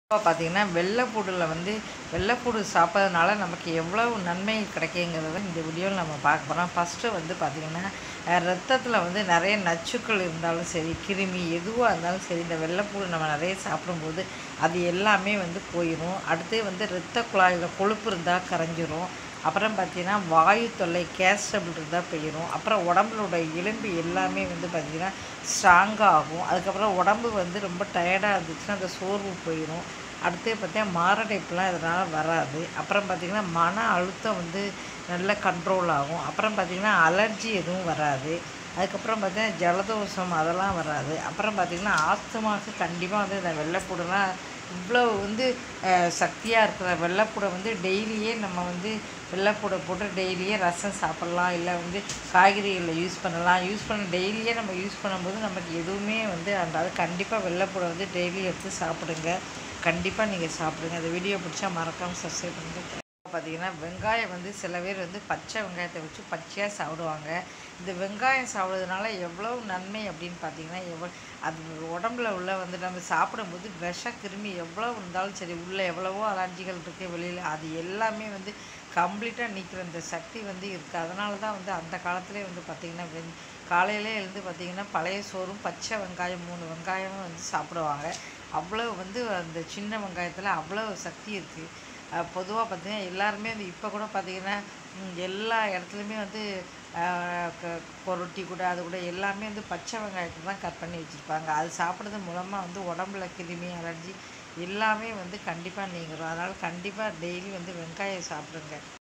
இப்போ பார்த்தீங்கன்னா வெள்ளைப்பூடு சாப்பிட்றதுனால நமக்கு எவ்வளவு நன்மை கிடைக்குங்கிறத இந்த வீடியோவில் நம்ம பார்க்க போகிறோம். ஃபஸ்ட்டு வந்து பார்த்திங்கன்னா ரத்தத்தில் வந்து நிறைய நச்சுக்கள் இருந்தாலும் சரி, கிருமி எதுவாக இருந்தாலும் சரி, இந்த வெள்ளைப்பூடு நம்ம நிறைய சாப்பிடும்போது அது எல்லாமே வந்து போயிடும். அடுத்து வந்து இரத்த குழாயில் கொழுப்பு இருந்தால் கரைஞ்சிரும். அப்புறம் பார்த்திங்கன்னா வாயு தொல்லை, கேஸ் ட்ரபிள் இருந்தால் போயிடும். அப்புறம் உடம்புலோட எலும்பு எல்லாமே வந்து பார்த்திங்கன்னா ஸ்ட்ராங்காக ஆகும். அதுக்கப்புறம் உடம்பு வந்து ரொம்ப டயர்டாக இருந்துச்சுன்னா அந்த சோர்வு போயிடும். அடுத்து பார்த்தீங்கன்னா மாரடைப்புலாம் இதனால் வராது. அப்புறம் பார்த்திங்கன்னா மன அழுத்தம் வந்து நல்ல கண்ட்ரோல் ஆகும். அப்புறம் பார்த்திங்கன்னா அலர்ஜி எதுவும் வராது. அதுக்கப்புறம் பார்த்திங்கன்னா ஜலதோஷம் அதெல்லாம் வராது. அப்புறம் பார்த்திங்கன்னா ஆஸ்துமாவுக்கு கண்டிப்பாக வந்து இந்த வெள்ளைப்பூடெல்லாம் இவ்வளோ வந்து சக்தியாக இருக்கிற வெள்ளைப்பூடை வந்து டெய்லியே நம்ம வந்து வெள்ளைப்பூடை போட்டு டெய்லியே ரசம் சாப்பிட்லாம், இல்லை வந்து காய்கறிகளில் யூஸ் பண்ணலாம். டெய்லியே நம்ம யூஸ் பண்ணும்போது நமக்கு எதுவுமே வந்து அது கண்டிப்பாக வெள்ளைப்பூடை வந்து டெய்லி எடுத்து சாப்பிடுங்க. கண்டிப்பாக நீங்கள் சாப்பிடுங்க. அந்த வீடியோ பிடிச்சா மறக்காமல் சப்ஸ்கிரைப் பண்ணுங்கள். பார்த்திங்கன்னா வெங்காயம் வந்து சில பேர் வந்து பச்சை வெங்காயத்தை வச்சு பச்சையாக சாப்பிடுவாங்க. இந்த வெங்காயம் சாப்பிட்றதுனால எவ்வளோ நன்மை அப்படின்னு பார்த்திங்கன்னா அது உடம்புல உள்ள வந்து நம்ம சாப்பிடும்போது கிருமி எவ்வளோ இருந்தாலும் சரி, உள்ளே எவ்வளவோ அலர்ஜிகள் இருக்குது வெளியில், அது எல்லாமே வந்து கம்ப்ளீட்டாக நீக்கிற இந்த சக்தி வந்து இருக்குது. அதனால தான் வந்து அந்த காலத்துலேயே வந்து பார்த்திங்கன்னா காலையிலே எழுந்து பார்த்திங்கன்னா பழைய சோறும் பச்சை வெங்காயம் 3 வெங்காயமும் வந்து சாப்பிடுவாங்க. அவ்வளோ வந்து அந்த சின்ன வெங்காயத்தில் அவ்வளோ சக்தி இருக்குது. பொதுவாக பார்த்திங்கன்னா எல்லாருமே வந்து இப்போ கூட பார்த்திங்கன்னா எல்லா இடத்துலையுமே வந்து ரொட்டி கூட அது கூட எல்லாமே வந்து பச்சை வெங்காயத்தை தான் கட் பண்ணி வச்சுருப்பாங்க. அது சாப்பிட்றது மூலமாக வந்து உடம்புல கிருமி, அலர்ஜி எல்லாமே வந்து கண்டிப்பாக நீங்கிடும். அதனால் கண்டிப்பாக டெய்லி வந்து வெங்காயம் சாப்பிடுங்க.